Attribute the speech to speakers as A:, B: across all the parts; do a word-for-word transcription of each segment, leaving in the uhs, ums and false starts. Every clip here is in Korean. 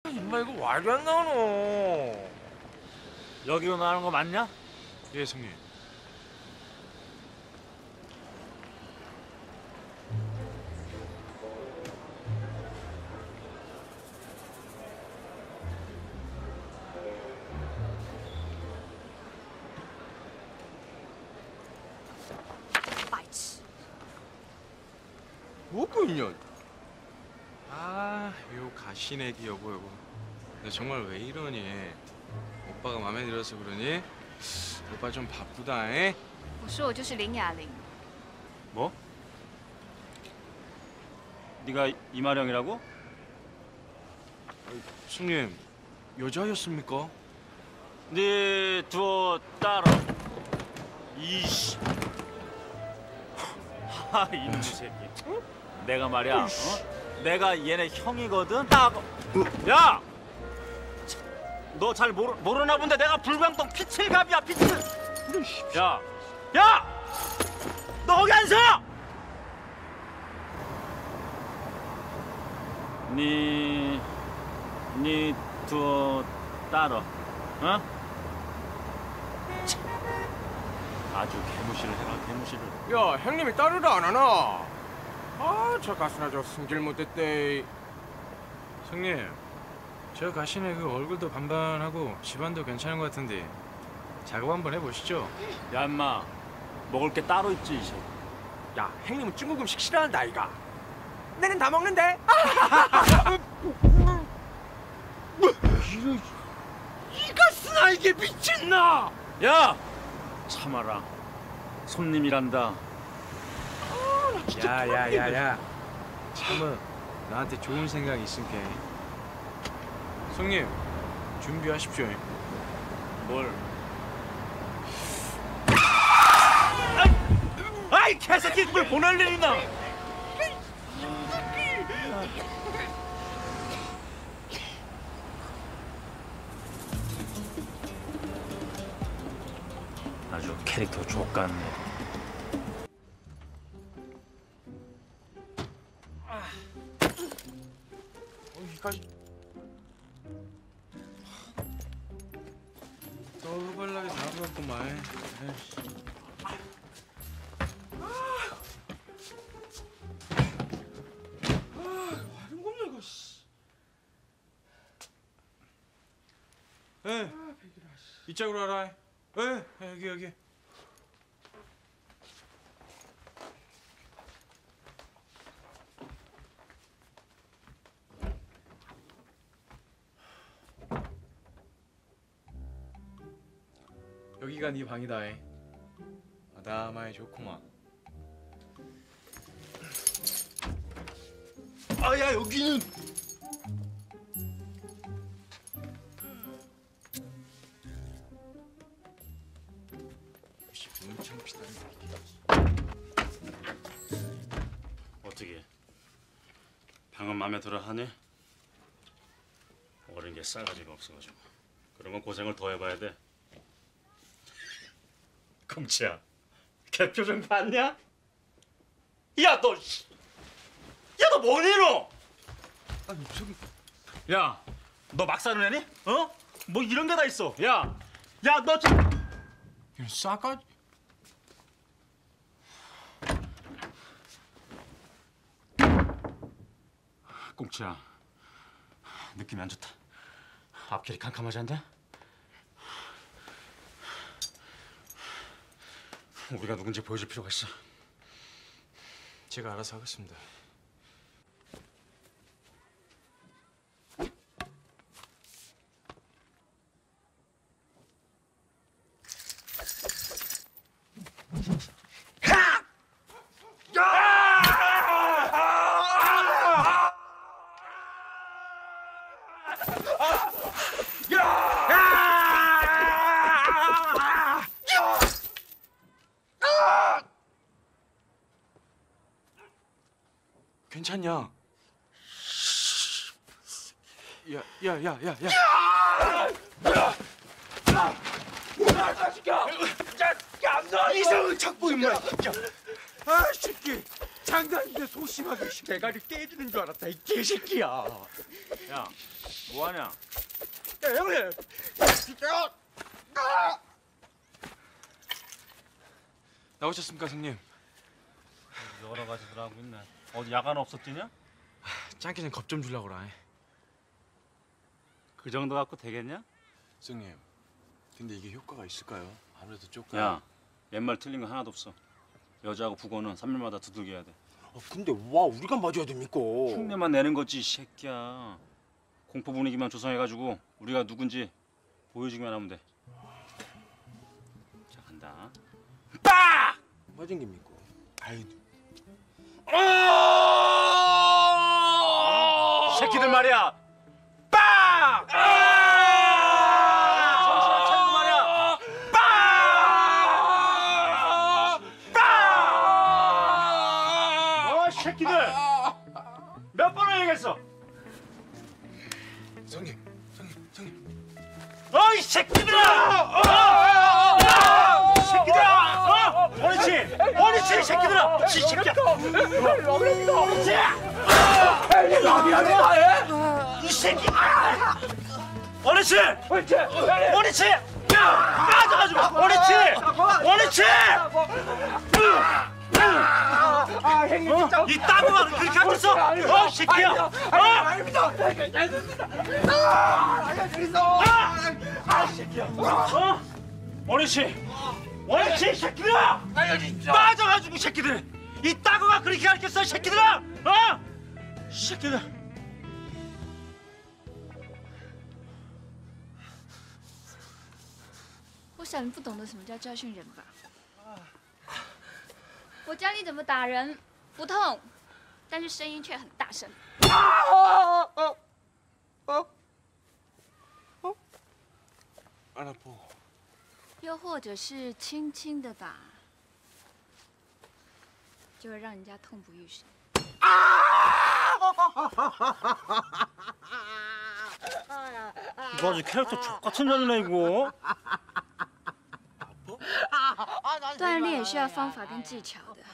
A: 임마 이거 말이 안 나오노.
B: 여기로 나가는 거 맞냐?
A: 예, 성님. 뭐고 인연? 아, 요 가시네기 여보 여보. 너 정말 왜 이러니? 오빠가 마음에 들어서 그러니? 오빠 좀 바쁘다, 에?
C: 我说我就是林雅玲。
B: 뭐? 네가 이마령이라고?
A: 승님, 여자였습니까?
B: 네 두어 따라. 이씨. 하 이놈의 새끼. 내가 말이야. 어? 내가 얘네 형이거든. 딱. 야. 너 잘 모르 모르나 본데 내가 불광동 피칠갑이야 피칠. 야. 야. 너 거기 안 서. 니. 니 두어 따라. 어? 아주 개무시를 해라 개무시를.
A: 야, 형님이 따르를 안 하나? 아, 저 가수나 저 승질 못했대. 형님, 저 가시네 그 얼굴도 반반하고 집안도 괜찮은 것 같은데 작업 한번 해보시죠.
B: 야 인마 먹을 게 따로 있지 이 새끼.
A: 야, 형님은 중국 음식 싫어한다 아이가. 내는 다 먹는데. 이거 이가스나 이게 미친나?
B: 야 참아라 손님이란다.
A: 야야야야, 참은 나한테 좋은 생각이 있으니까. 성님, 준비하십시오.
B: 뭘? 아이 개새끼 뭘 보낼 일 있나? 아주 캐릭터 족같네.
A: 어, 이까지 또 허벌나게 나가겠구만. 화름 겁나 이거. 에, 이쪽으로 와라. 에, 여기 여기. 여기가 네 방이다. 에. 아담하게 좋구만. 아야, 여기는 엄청 비싼.
B: 어떻게 방은 마음에 들어 하니? 어린 게 싸가지가 없어가지고 그러면 고생을 더 해봐야 돼. 금치야, 걔 표정 봤냐? 야 너, 야 너 뭐니 너?
A: 아니 저기.
B: 야, 너 막 사는 애니? 어? 뭐 이런 게 다 있어. 야, 야 너 좀.
A: 싸가지.
B: 꽁치야, 느낌이 안 좋다. 앞길이 캄캄하지 않냐? 우리가 누군지 보여줄 필요가 있어.
A: 제가 알아서 하겠습니다. 괜찮냐? 야, 야, 야, 야, 야. 자식아! 이성을 찾고 임마! 아, 새끼!
D: 장난인데 소심하게 대가리 깨지는 줄 알았다 이 개새끼야.
B: 야, 뭐하냐?
D: 야 형님. 진짜.
A: 나오셨습니까, 형님?
B: 여러 가지들 하고 있네. 어디 야간 없었지냐?
A: 짱깨는 겁 좀 주려고 그래.
B: 그 정도 갖고 되겠냐?
E: 선생님, 근데 이게 효과가 있을까요? 아무래도 조금.
B: 야, 옛말 틀린 거 하나도 없어. 여자하고 북어는 삼 일마다 두들겨야 돼.
D: 아, 근데 와 우리가 맞아야 됩니까?
B: 흉내만 내는 거지, 이 새끼야. 공포 분위기만 조성해가지고 우리가 누군지 보여주기만 하면 돼. 자, 간다. 빠!
D: 맞은 겁니까? 아이.
B: 새끼들 말이야. 빵! 정신을 차리고 말이야. 빵! 빵! 어, 새끼들. 몇 번을 얘기했어?
E: 선생님, 선생님, 선생님.
B: 어, 이 새끼들아! 어! 어! 이 새끼들아! 어! 옳지! 옳지, 이 새끼들아! 이 새끼야! 옳지! 이 새끼! 옳지! 옳지! 옳지! 빠져가지고! 옳지! 옳지!
D: 아 형님 진짜.
B: 이 따구가 그렇게 앉았어? 어, 이 새끼야! 어?
D: 아닙니다. 괜찮습니다. 아 여기서. 아 새끼야.
B: 어? 옳지! 옳지, 이 새끼들아! 빠져가지고, 이 새끼들! 이 따구가 그렇게 가르쳤어, 이 새끼들아! 어? 이 새끼들!
C: 我想你不懂得什么叫教训人吧？我教你怎么打人，不痛，但是声音却很大声。
E: 안 아파.
C: 又或者是轻轻的打，就会让人家痛不欲生。
B: 이거 아주 캐릭터 족같은 년이네, 이거.
C: 锻炼也需要方法跟技巧的。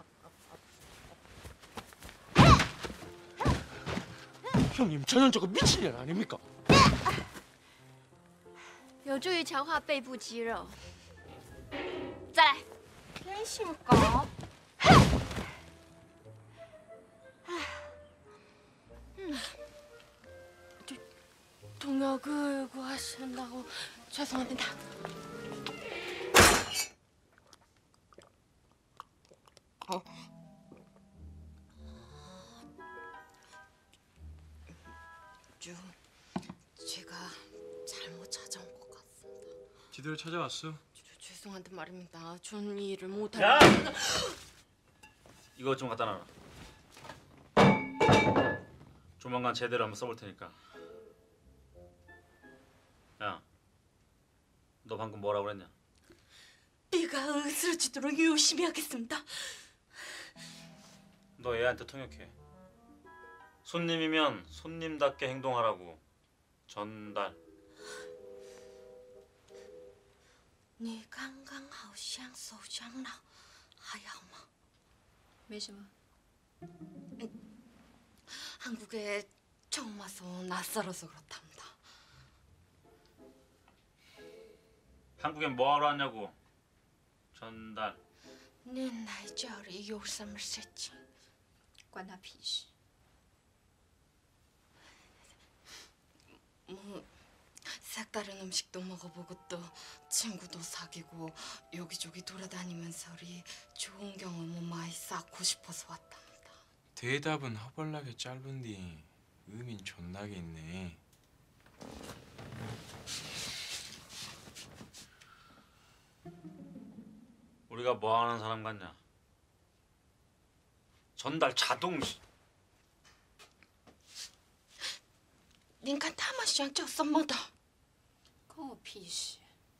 D: 형님 저는 저거 미친년 아닙니까?
C: 有助于强化背部肌肉。再来，真性狗。嗯，
F: 동역을 구하신다고 죄송합니다. 어. 좀 제가 잘못 찾아온 것 같습니다.
A: 지들 찾아왔어.
F: 저, 죄송한데 말입니다. 전 이 일을 못할.
B: 야! 이거 좀 갖다 놔라. 조만간 제대로 한번 써볼 테니까. 야, 너 방금 뭐라고 그랬냐?
F: 네가 으스러지도록 열심히 하겠습니다.
B: 너 얘한테 통역해. 손님이면 손님답게 행동하라고. 전달.
F: 你刚刚好像受伤了，还好吗？
C: 没什么。
F: 한국에 처음 와서 낯설어서 그렇답니다.
B: 한국엔 뭐하러 왔냐고. 전달.
F: 您来这里有什么事情？
C: 关他屁事！
F: 뭐 색다른 음식도 먹어보고 또 친구도 사귀고 여기저기 돌아다니면서리 좋은 경험을 많이 쌓고 싶어서 왔답니다.
A: 대답은 허벌나게 짧은디 의민 존나게 있네.
B: 우리가 뭐하는 사람 같냐? 전달 자동.
F: 您看他们想叫什么的？
C: 关我屁事！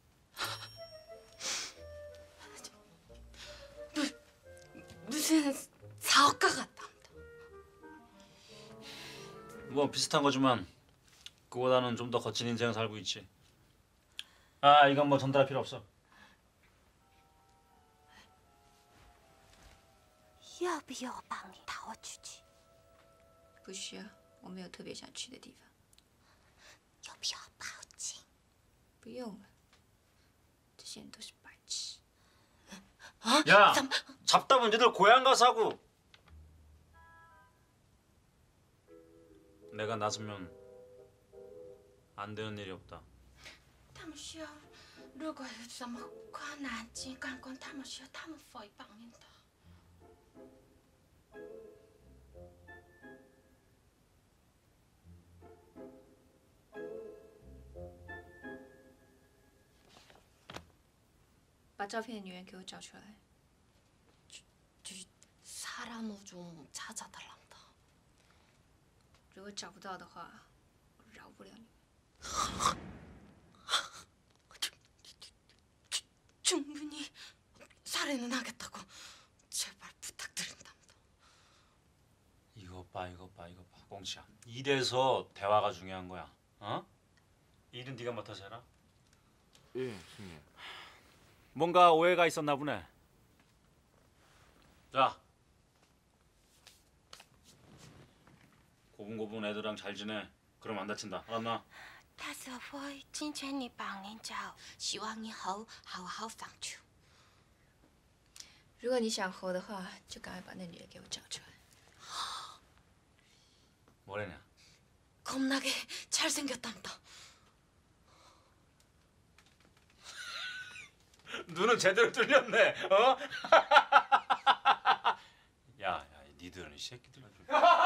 F: 무슨 사업가 같답니다.
B: 뭐 비슷한 거지만 그보다는 좀 더 거친 인생 살고 있지. 아, 이건 뭐 전달할 필요 없어.
G: 要不要我帮你带我出去？
C: 不需要，我没有特别想去的地方。
G: 要不要报警？
C: 不用了，这些人都是白痴。
B: 야, 잡다면 니들 고향 가서 하고. 내가 나서면 안 되는 일이 없다.
F: 他们需要，如果有什么困难，尽管跟他们说，他们会帮你的。
C: 把照片的女人给我找出来。
F: 사람을 좀 찾아달란다.
C: 如果找不到的话，我饶不了你。
F: 충분히 살해는 하겠다고 제발 부탁드린답니다.
B: 이거 봐, 이거 봐, 이거 봐, 꽁치야. 이래서 대화가 중요한 거야. 어? 일은 네가 맡아서 해라.
A: 예, 형님.
B: 뭔가 오해가 있었나 보네. 자, 고분고분 애들랑 잘 지내. 그럼 안 다친다. 알았나?
G: 但是我会尽全力帮你找，希望以后好好相处。
C: 如果你想活的话，就赶快把那女人给我找出来。
B: 뭐래냐?
F: 겁나게 잘생겼답니다.
B: 눈은 제대로 뚫렸네. 어? 야, 야, 니들은 이 새끼들 아주.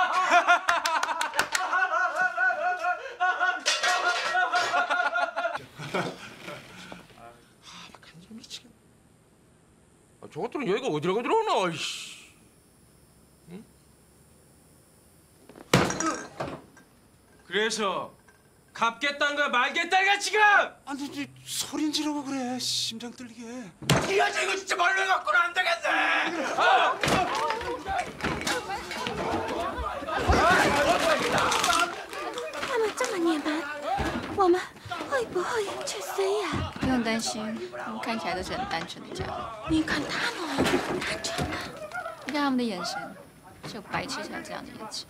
A: 간지 미치겠네. 아, 저것들은 여기가 어디라고 들어오나? 이씨. 응? 그래서 갚겠다는 거야, 말겠다는 거야 지금?
E: 아니 이 소린 지르고 그래. 심장 떨리게.
A: 이거 이거 진짜 말로 해갖고는 안 되겠네.
G: 他们这么野蛮，我们会不会去死呀？
C: 不用担心，他们看起来都是很单纯的家伙。
F: 你看他们单纯吗？
C: 你看他们的眼神，只有白痴才有这样的眼神。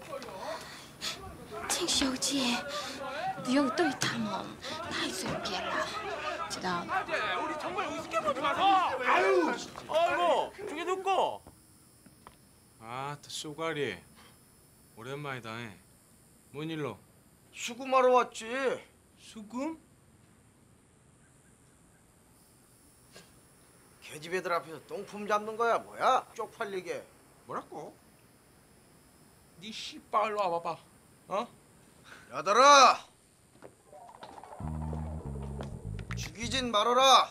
F: 金小姐，不要对他们太随便了，知道吗？
A: 우리 정말 우습게 보지 마서. 아유, 아이고, 저기 누구? 아, 또 쏘가리. 오랜만이다. 뭔 일로?
D: 수금하러 왔지.
A: 수금?
D: 계집 애들 앞에서 똥품 잡는 거야 뭐야? 쪽팔리게.
A: 뭐라고? 니 씨발 일로 와봐봐. 어?
D: 야들아. 죽이진 말아라.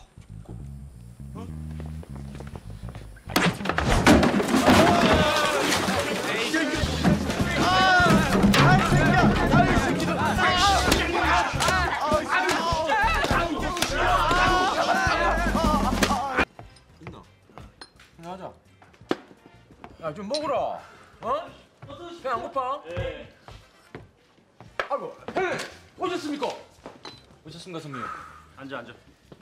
A: 있나? 하자. 야, 좀 먹으라. 어? 배 안 고파?
B: 예.
A: 아이고, 형님 오셨습니까? 오셨습니까, 선생님?
B: 앉아, 앉아.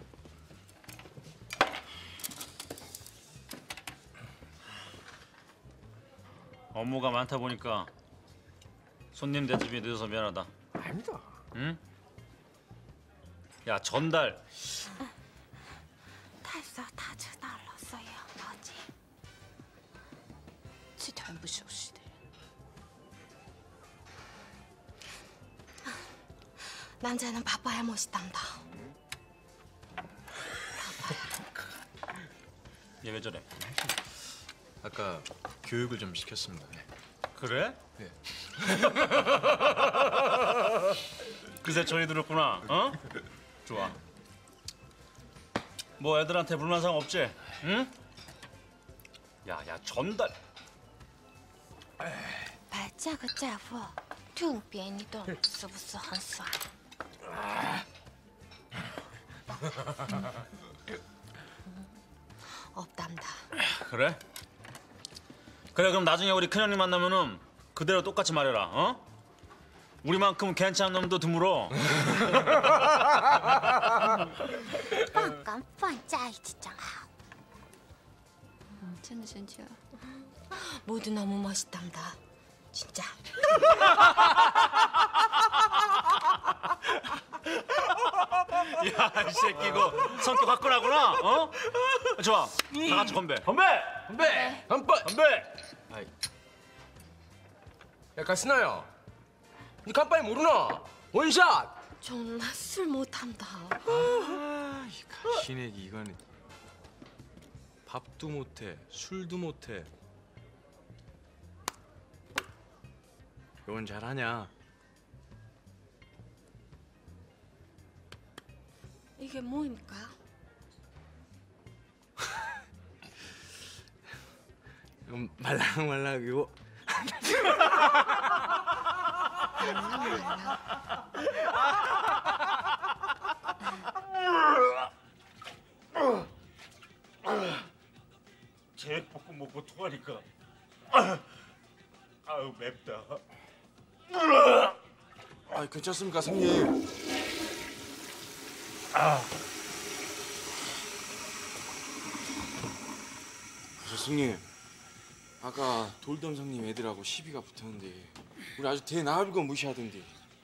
B: 업무가 많다 보니까 손님 대접이 늦어서 미안하다.
A: 아닙니다.
B: 응? 야, 전달.
G: 太早他知道了，所以要报警。
C: 这团不熟识的人，
F: 남자는 바빠야 멋있단다.
B: 얘 왜 저래?
E: 아까 교육을 좀 시켰습니다.
B: 그래?
E: 네.
B: 그새 저리 들었구나. 어? 좋아. 뭐 애들한테 불만사항 없지? 응? 야, 야, 전달.
G: 把这个家伙特别你懂，是不是很爽？
F: 없단다.
B: 그래? 그래, 그럼 나중에 우리 큰형님 만나면은 그대로 똑같이 말해라. 어? 우리만큼 괜찮은 놈도 드물어.
G: 刚刚放在一起正好。
C: 真的生气了。
F: 모두 너무 멋있답니다. 진짜.
B: 야, 이 새끼 이거 성격 화끈하구나. 어? 좋아. 다 같이 건배. 건배.
D: 건배! 건배!
B: 건배.
D: 아이. 야, 가스나야. 니 간빠이 모르나? 원샷!
F: 존나 술 못한다.
A: 아, 이 가시네기 이거는 밥도 못해, 술도 못해. 이건 잘하냐?
F: 이게 뭐입니까?
A: 이건 말랑말랑이고.
B: 제육볶음 먹고 토하니까 아유 맵다.
E: 아, 괜찮습니까, 성님? 저 성님, 아까 돌돔 성님 애들하고 시비가 붙었는데 우리 아주 대나을거 무시하던데.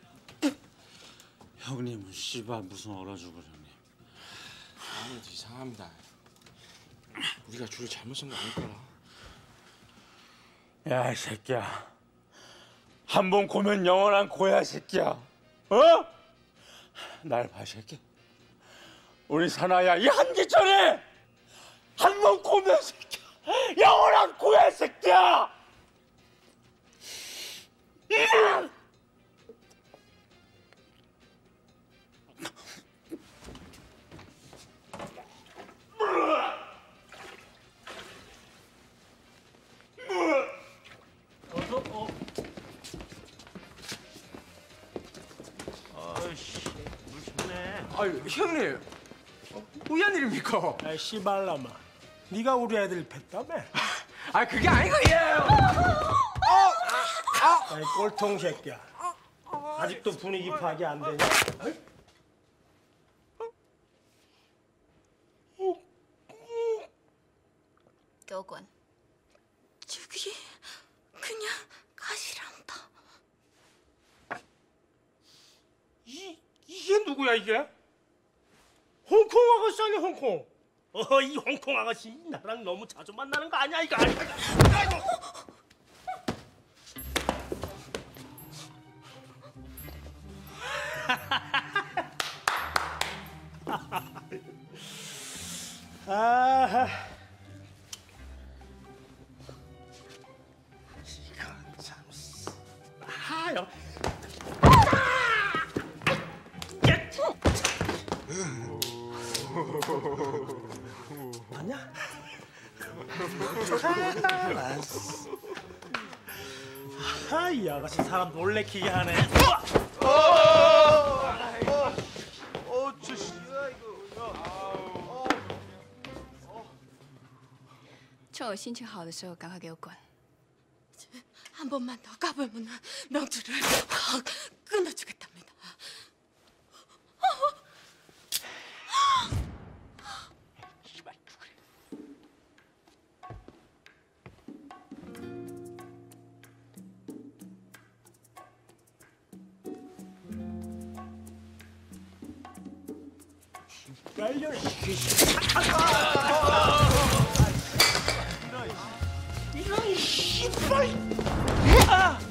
B: 형님은 씨발 무슨 얼어 죽을 형님.
E: 아무래도 이상합니다. 우리가 줄을 잘못 쓴 거 아닐까라.
B: 야, 이 새끼야. 한 번 고면 영원한 고야, 새끼야. 어? 날 봐, 새끼. 우리 사나야 이 한기철에 한 번 고면 새끼야. 영원한 고야, 새끼야. 음!
D: 아유, 형님. 우연 일입니까?
H: 아, 씨발라마. 네가 우리 애들 팼다며?
D: 아, 그게 아니고 얘요.
H: 아이, 꼴통 새끼야. 아직도 분위기 파악이 안 되냐?
C: 교권.
F: 저기 그냥 가시란다.
H: 이, 이게 누구야, 이게? 홍콩 아가씨 아니야, 홍콩? 어, 이 홍콩 아가씨 나랑 너무 자주 만나는 거 아니야, 이거? 아이고. 아하. 이건 참. 아요. 아니야? 아, 이 아가씨 사람 놀래키게 하네.
C: 어, 趁我心情好的时候，赶快给我滚！
F: 한 번만 더 가보면 명주를 확 끊어주겠답니다.
H: 날려라. 이런 씨발.